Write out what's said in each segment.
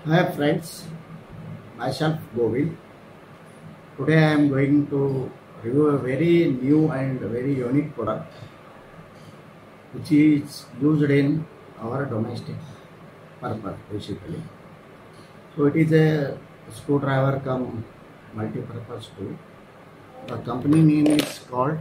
Hi friends, myself Govind. Today I am going to review a very new and very unique product which is used in our domestic purpose basically. So it is a screwdriver cum multi-purpose tool. The company name is called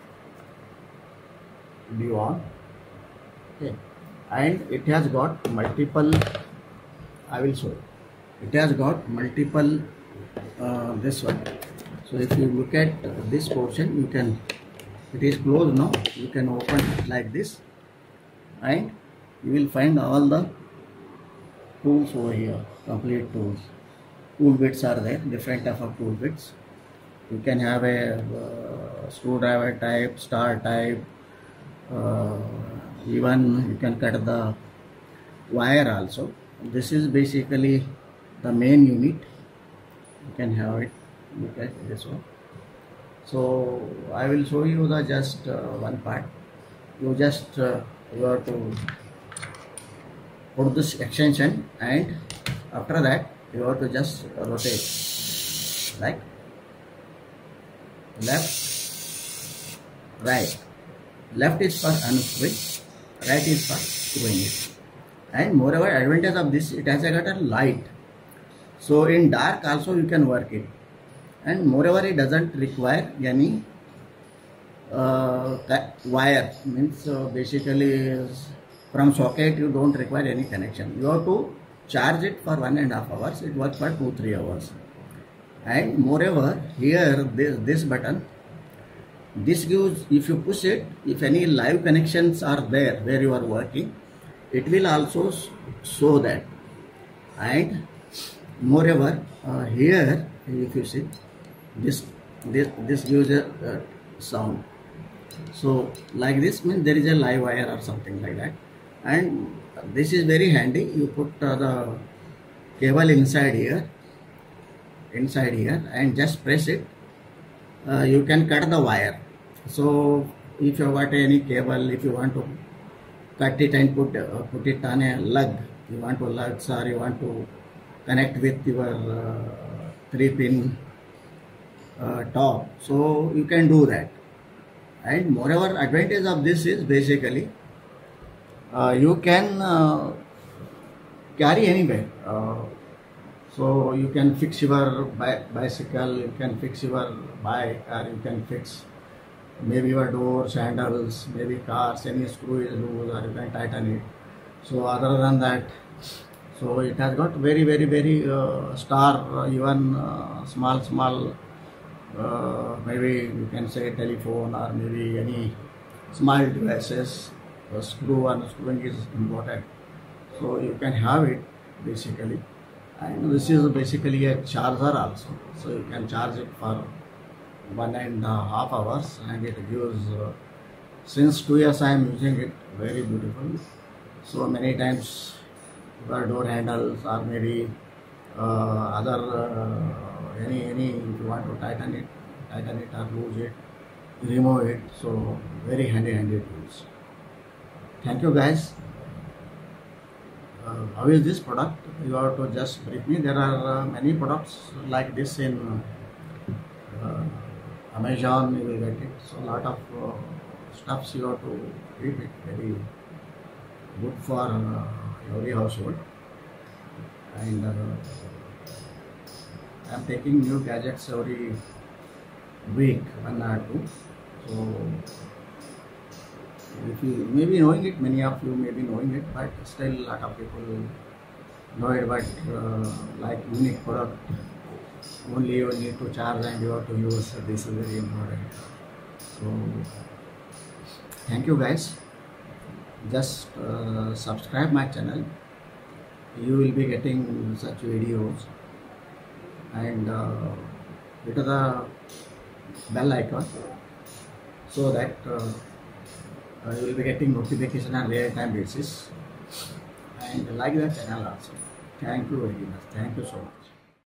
Devon. Okay. And it has got multiple, I will show you. It has got multiple this one. So if you look at this portion, you can, it is closed now, you can open it like this and you will find all the tools over here, complete tools. Tool bits are there, different type of tool bits. You can have a screwdriver type, star type, even you can cut the wire also. This is basically the main unit. You can have it, look at this one. So I will show you the just one part. You just you have to put this extension and after that you have to just rotate like left, right. Left is for unscrewing, right is for screwing it. And moreover, advantage of this, it has got a light. So in dark also you can work it. And moreover, it doesn't require any wire. Means basically from socket you don't require any connection. You have to charge it for 1.5 hours. It works for 2-3 hours. And moreover, here this button, this gives, if you push it, if any live connections are there where you are working, it will also show that. And moreover, here if you see this gives a sound. So like this means there is a live wire or something like that. And this is very handy. You put the cable inside here and just press it. You can cut the wire. So if you got any cable, if you want to cut it and put it on a lug, you want to lugs or you want to connect with your 3-pin top, so you can do that. And moreover, advantage of this is basically you can carry anywhere. So you can fix your bicycle, you can fix your bike, or you can fix maybe your doors, handles, maybe cars, any screw is loose or you can tighten it. So other than that, so it has got very star, even small maybe you can say telephone or maybe any small devices. Screw and screwing is important. So you can have it basically. And this is basically a charger also. So you can charge it for 1.5 hours and it gives, since 2 years I am using it, very beautiful. So many times your door handles or maybe other any if you want to tighten it or lose it, remove it. So very handy tools. Thank you guys. How is this product? You have to just brief me. There are many products like this in Amazon, you will get it. So a lot of stuffs you have to keep it, very good for every household. And I am taking new gadgets every week, 1 or 2. So if you may be knowing it, many of you may be knowing it, but still a lot of people know it. But like unique product, only you need to charge and you have to use. This is very important. So thank you guys. Just subscribe my channel. You will be getting such videos, and hit the bell icon so that you will be getting notification on real-time basis, and like the channel also. Thank you very much. Thank you so much.